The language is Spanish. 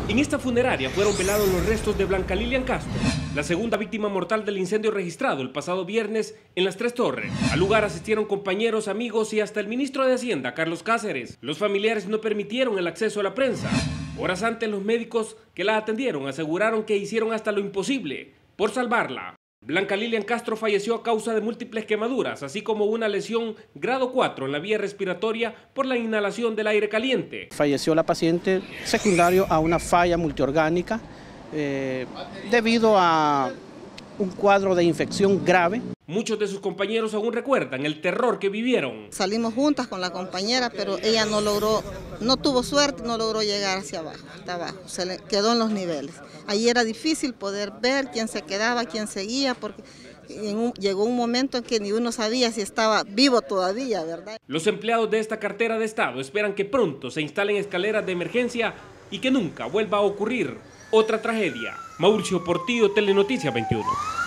En esta funeraria fueron velados los restos de Blanca Lilian Castro, la segunda víctima mortal del incendio registrado el pasado viernes en Las Tres Torres. Al lugar asistieron compañeros, amigos y hasta el ministro de Hacienda, Carlos Cáceres. Los familiares no permitieron el acceso a la prensa. Horas antes, los médicos que la atendieron aseguraron que hicieron hasta lo imposible por salvarla. Blanca Lilian Castro falleció a causa de múltiples quemaduras, así como una lesión grado 4 en la vía respiratoria por la inhalación del aire caliente. Falleció la paciente secundario a una falla multiorgánica debido a un cuadro de infección grave. Muchos de sus compañeros aún recuerdan el terror que vivieron. Salimos juntas con la compañera, pero ella no tuvo suerte, no logró llegar hacia abajo, hasta abajo, se le quedó en los niveles. Ahí era difícil poder ver quién se quedaba, quién seguía, porque llegó un momento en que ni uno sabía si estaba vivo todavía, ¿verdad? Los empleados de esta cartera de Estado esperan que pronto se instalen escaleras de emergencia y que nunca vuelva a ocurrir otra tragedia. Mauricio Portillo, Telenoticias 21.